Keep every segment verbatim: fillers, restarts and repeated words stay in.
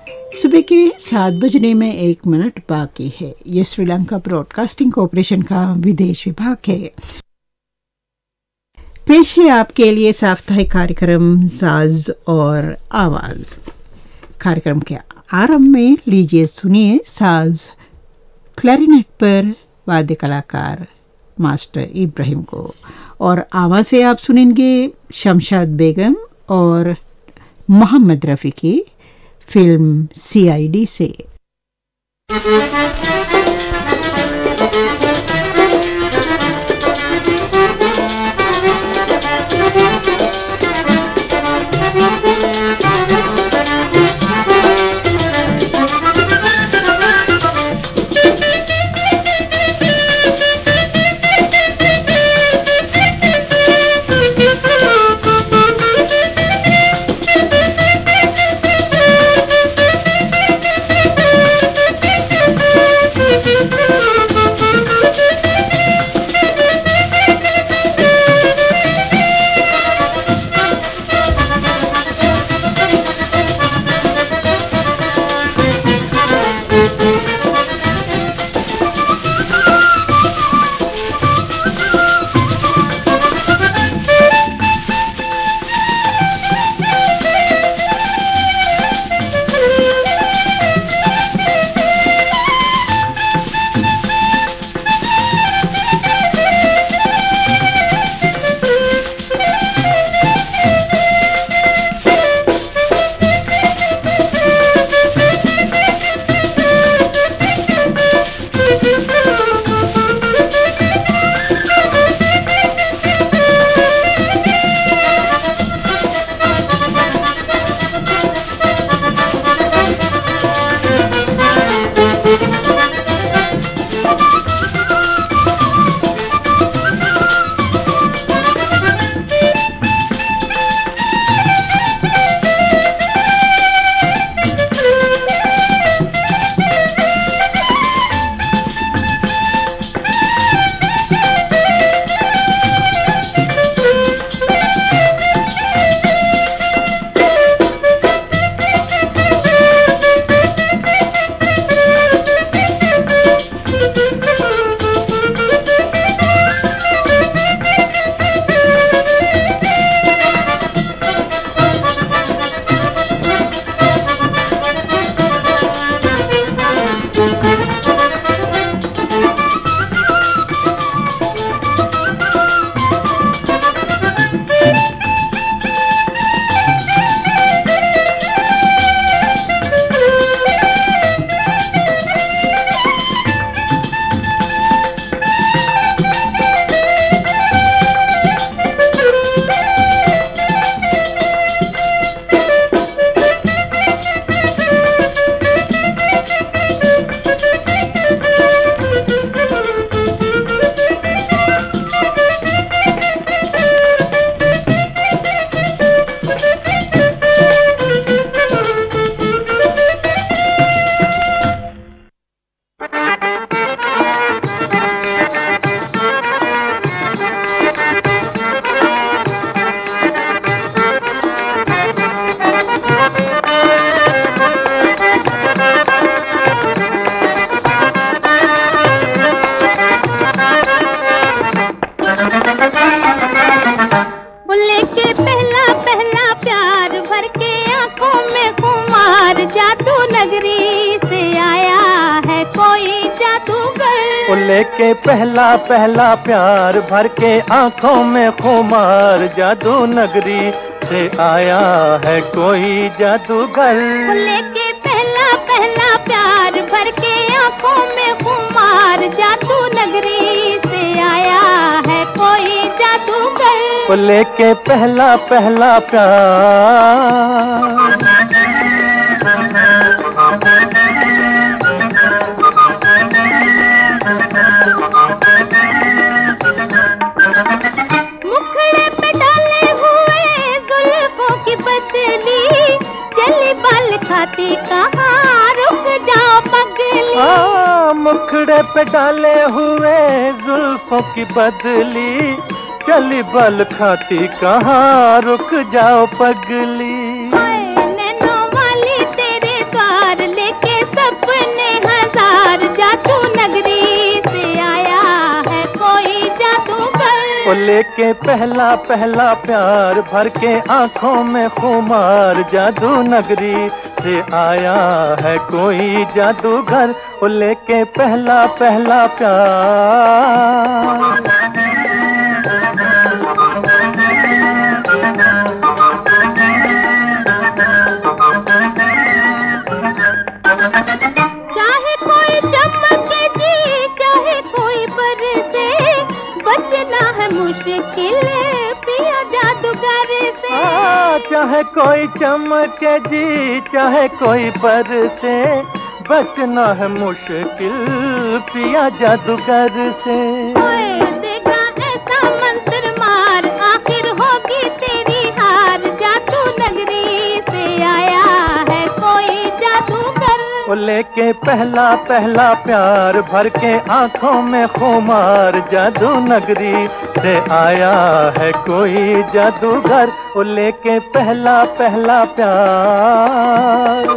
सुबह के सात बजने में एक मिनट बाकी है। ये श्रीलंका ब्रॉडकास्टिंग कॉरपोरेशन का विदेश विभाग है। पेश है आपके लिए साप्ताहिक कार्यक्रम साज और आवाज। कार्यक्रम के आरंभ में लीजिए सुनिए साज क्लैरिनेट पर वाद्य कलाकार मास्टर इब्राहिम को, और आवाज से आप सुनेंगे शमशाद बेगम और मोहम्मद रफ़ी की फिल्म सी आई डी से। लेके पहला पहला प्यार भर के आंखों में खुमार, जादू नगरी से आया है कोई जादूगर। लेके पहला पहला प्यार भर के आंखों में खुमार, जादू नगरी से आया है कोई जादूगर। लेके पहला पहला प्यार मुखड़े पे डाले हुए जुल्फों की बदली, चली बाल खाती कहाँ रुक जाओ पगली। हाँ, मुखड़े पे डाले हुए जुल्फों की बदली, चली बल खाती कहाँ रुक जाओ पगली। नैनों वाली तेरे द्वार ओ लेके पहला पहला प्यार भर के आंखों में खुमार, जादू नगरी से आया है कोई जादूगर, ओ लेके पहला पहला प्यार। चाहे कोई चमके जी चाहे कोई बरसे, बचना है मुश्किल पिया जादूगर से। हाँ, चाहे कोई चमके जी चाहे कोई बरसे, बचना है मुश्किल पिया जादूगर से। ओए देखा ऐसा मंत्र मार, आखिर होगी तेरी हार, जादू नगरी से आया है कोई जादूगर, ओ लेके पहला पहला प्यार भर के आंखों में खुमार, जादू नगरी से आया है कोई जादूगर, ओ लेके पहला पहला प्यार।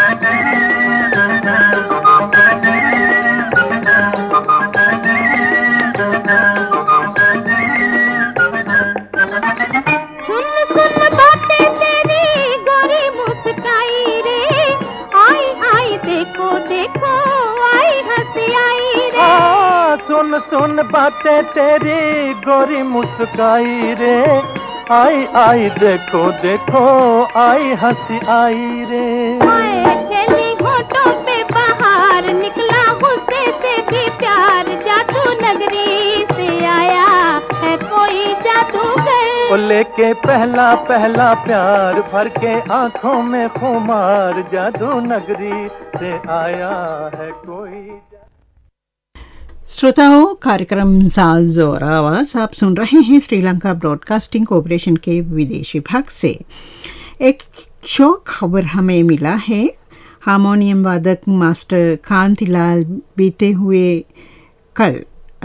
सुन सुन बातें तेरी गोरी मुस्काई रे, आई आई देखो देखो आई हंसी आई रे। खेली होठों पे बाहर निकला गुस्से से भी प्यार, जादू नगरी से आया है कोई जादूगर, ओ लेके पहला पहला प्यार भर के आंखों में खुमार, जादू नगरी से आया है कोई। श्रोताओं, कार्यक्रम साज और आवाज़ आप सुन रहे हैं श्रीलंका ब्रॉडकास्टिंग कॉरपोरेशन के विदेश विभाग से। एक शौक खबर हमें मिला है। हारमोनियम वादक मास्टर कांतिलाल बीते हुए कल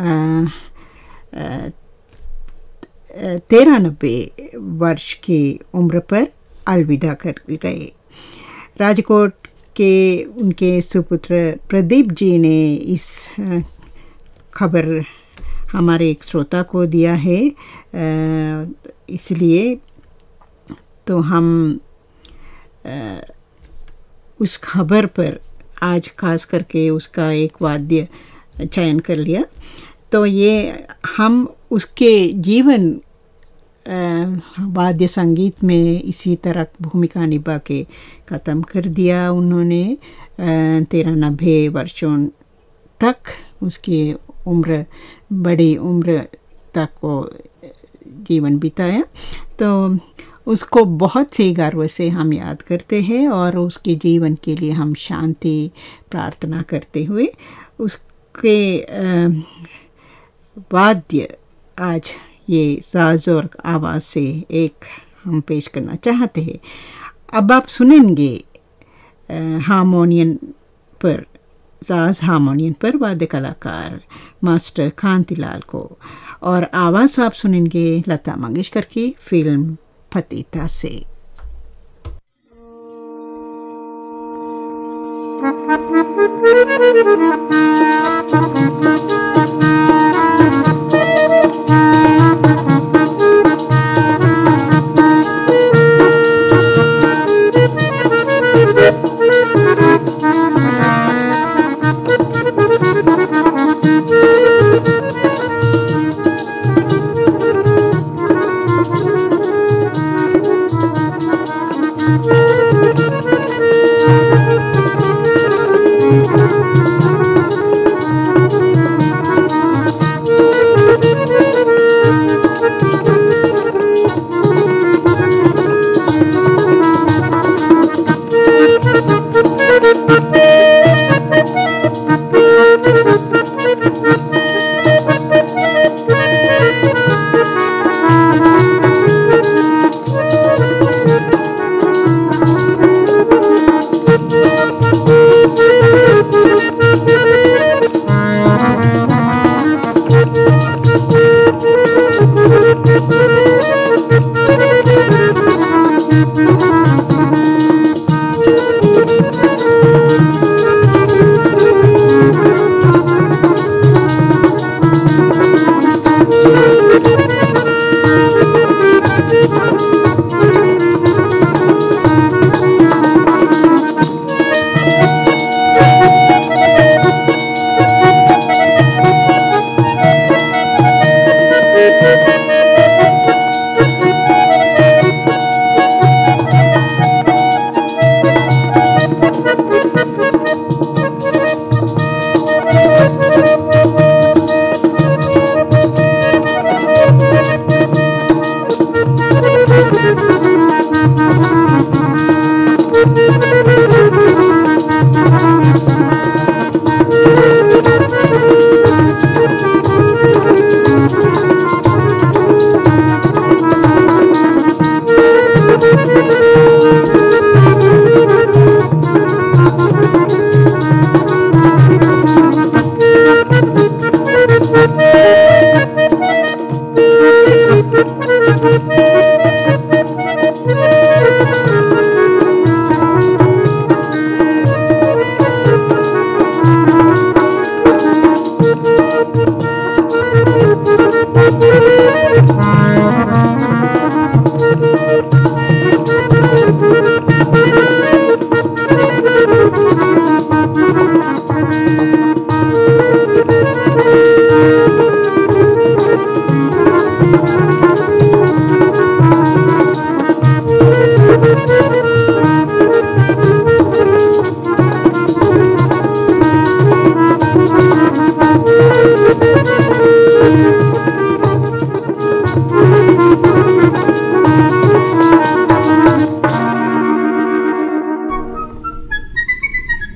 तिरानबे वर्ष की उम्र पर अलविदा कर गए। राजकोट के उनके सुपुत्र प्रदीप जी ने इस खबर हमारे एक श्रोता को दिया है, इसलिए तो हम उस खबर पर आज खास करके उसका एक वाद्य चयन कर लिया। तो ये हम उसके जीवन वाद्य संगीत में इसी तरह भूमिका निभा के ख़त्म कर दिया। उन्होंने तिरानबे वर्षों तक उसकी उम्र बड़ी उम्र तक को जीवन बिताया। तो उसको बहुत ही गर्व से हम याद करते हैं और उसके जीवन के लिए हम शांति प्रार्थना करते हुए उसके वाद्य आज ये साज और आवाज़ से एक हम पेश करना चाहते हैं। अब आप सुनेंगे हारमोनियम पर साज हारमोनियम पर वाद्य कलाकार मास्टर कांतिलाल को, और आवाज़ आप सुनेंगे लता मंगेशकर की फिल्म पतिता से।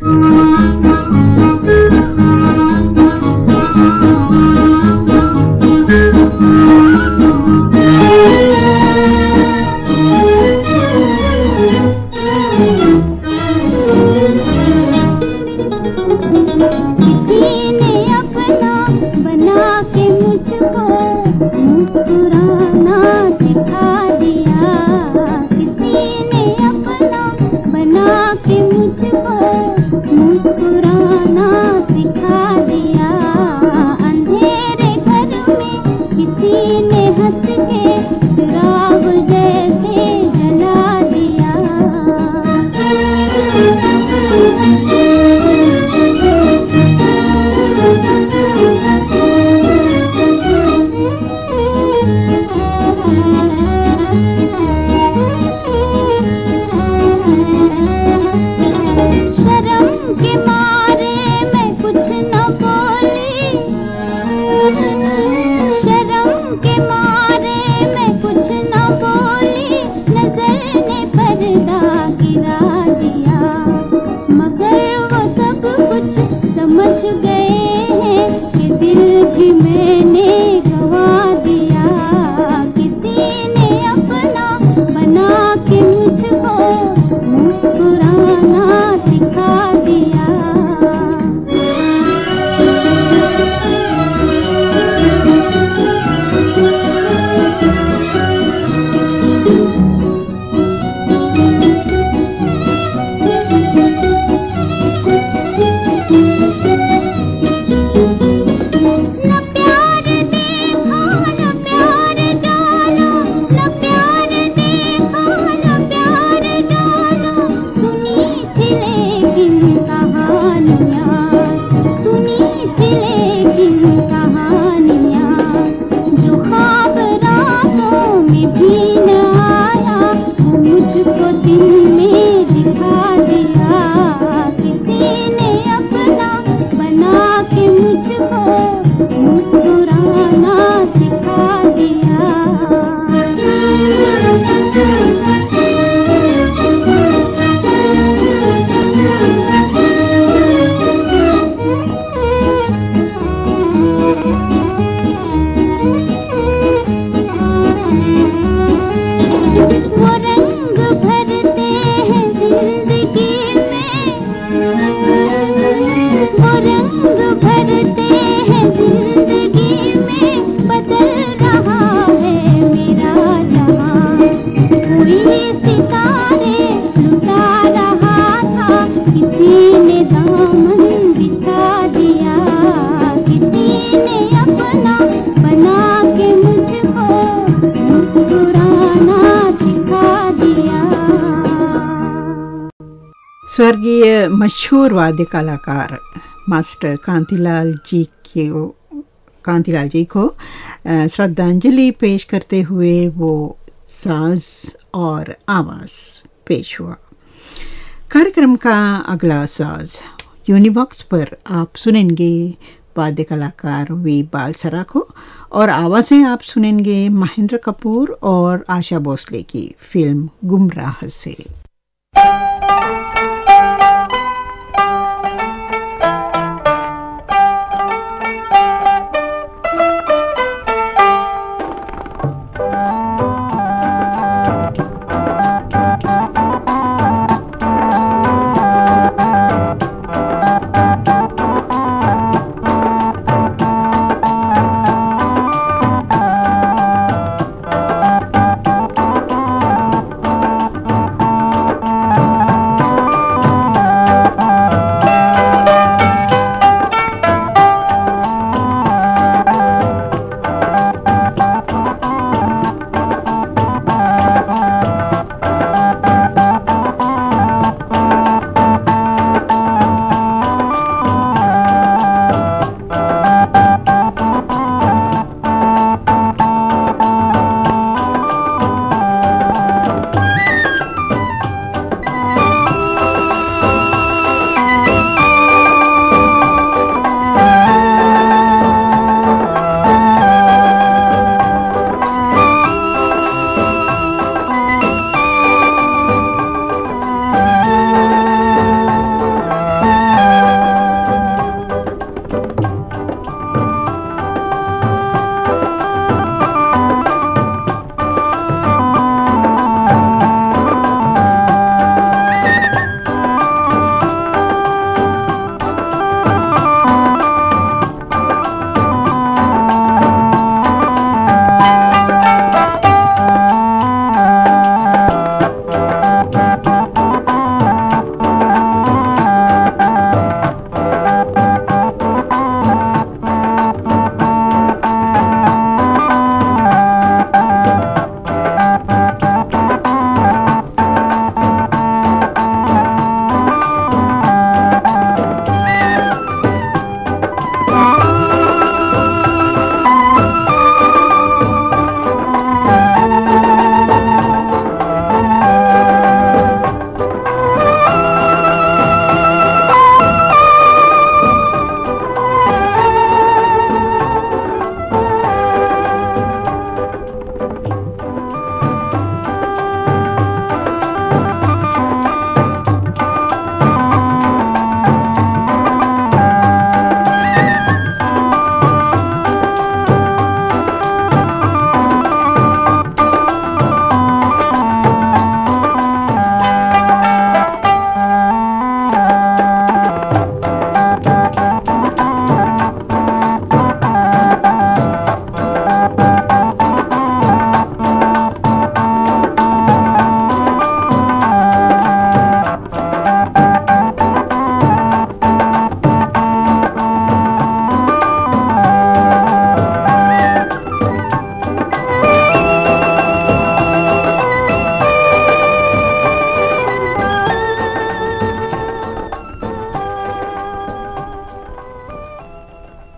स्वर्गीय मशहूर वाद्य कलाकार मास्टर कांतिलाल जी के कांतिलाल जी को श्रद्धांजलि पेश करते हुए वो साज और आवाज़ पेश हुआ। कार्यक्रम का अगला साज यूनिवॉक्स पर आप सुनेंगे वाद्य कलाकार वी बालसरा को, और आवाज़ें आप सुनेंगे महेंद्र कपूर और आशा भोसले की फिल्म गुमराह से।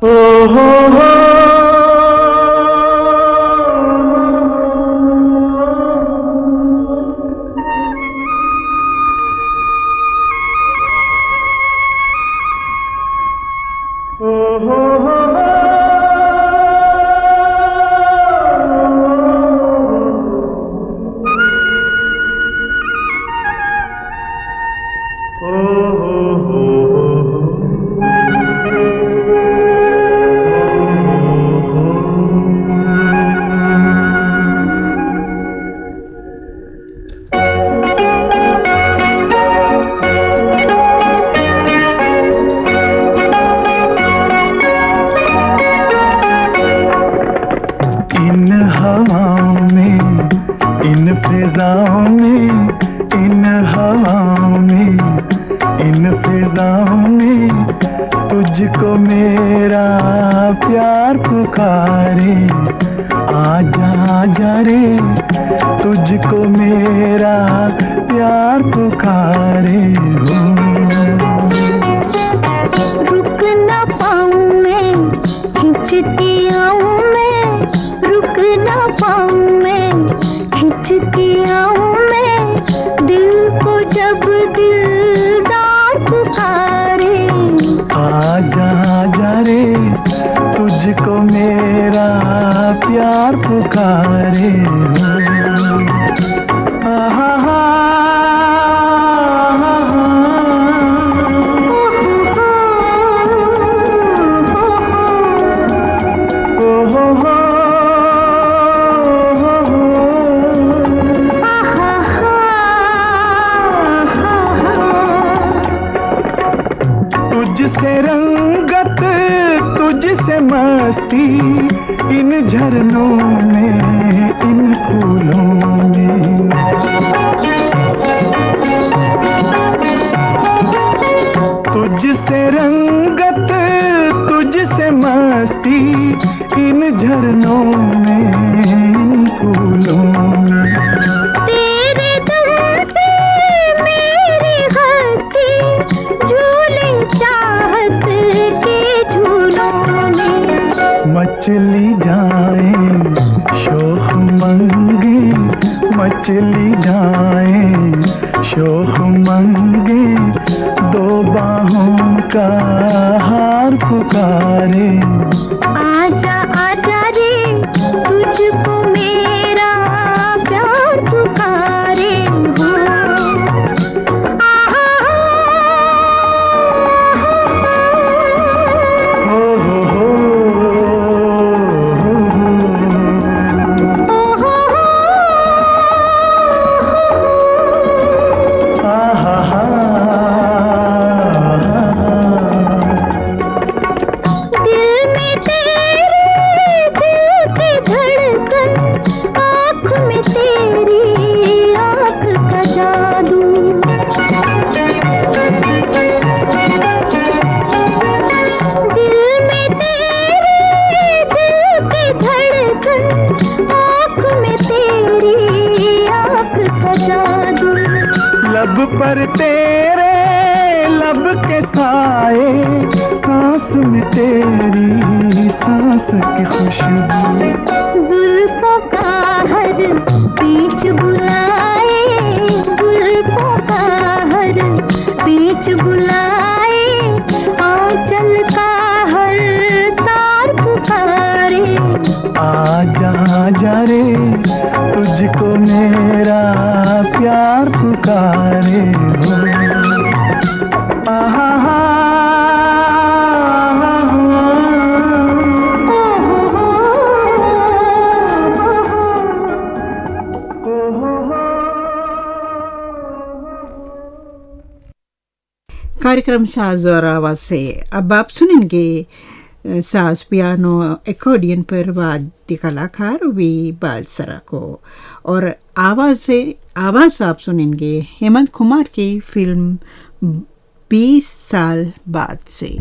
कार्यक्रम साज और आवाज़ से अब आप सुनेंगे साज पियानो एकॉर्डियन पर वाद्य कलाकार वी बालसरा को, और आवाज़ से आवाज़ आप सुनेंगे हेमंत कुमार की फिल्म बीस साल बाद से।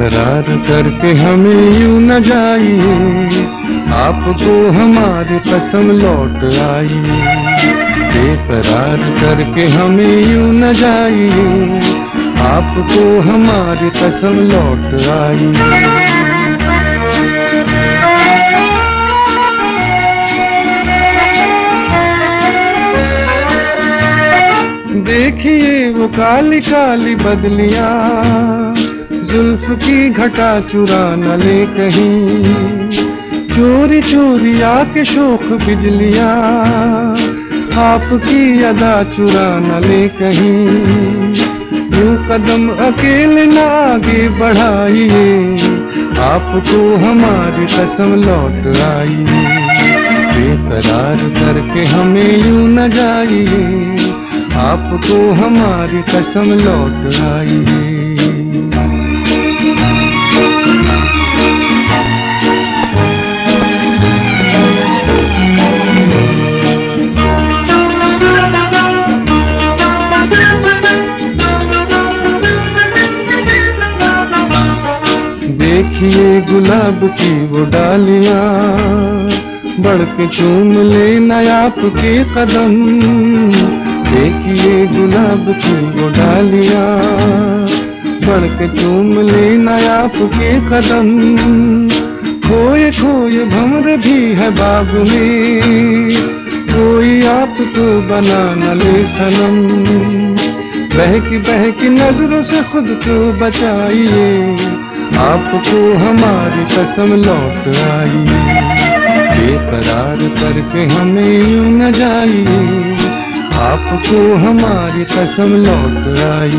बेकरार करके हमें यूं न जाइए, आपको हमारी कसम लौट आई। बेकरार करके हमें यूं न जाइए, आपको हमारी कसम लौट आई। देखिए वो काली काली बदलियां, जुल्फ की घटा चुरा न ले कहीं, चोरी चोरी आके शोख बिजलियां, आपकी अदा चुरा न ले कहीं। यूं कदम अकेले न आगे बढ़ाइए, आपको हमारी कसम लौट आई। बेकरार करके हमें यूं न जाइए, आपको हमारी कसम लौट आई। देखिए गुलाब की वो डालियां, बढ़ के चूम लेना आपके कदम। देखिए गुलाब की वो डालियां, बढ़ के चूम लेना आपके कदम। खोए खोए भंवर भी है बाग में, कोई आपको बना न ले सनम। बहकी बहकी नजरों से खुद को बचाइए, आपको हमारी कसम लौट आई। बेकरार करके हमें यूं न जाइए, आपको हमारी कसम लौट आई।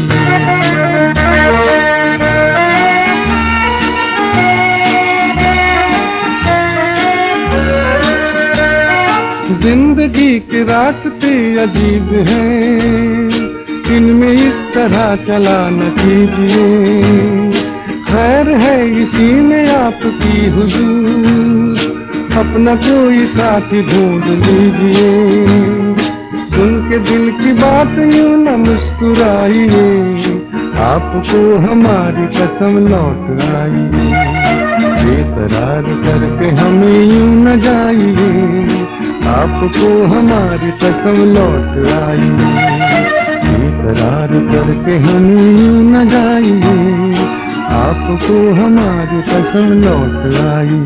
जिंदगी के रास्ते अजीब हैं, इनमें इस तरह चला न कीजिए। खैर है इसी में आपकी हुजूर, अपना कोई साथी ढूंढ लीजिए। सुन के दिल की बात यूं न मुस्कुराइए, आपको हमारी कसम लौट आई। बेकरार करके हमें यूं न जाइए, आपको हमारी कसम लौट आई। बेकरार करके हमें यूं न जाइए, आपको हमारी कसम लौट आई।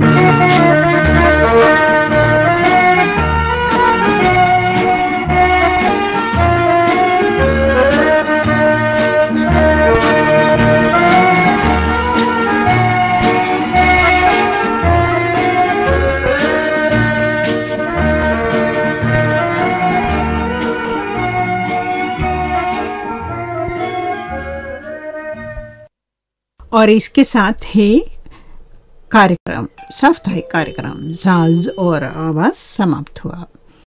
और इसके साथ ही कार्यक्रम साप्ताहिक कार्यक्रम साज और आवाज समाप्त हुआ।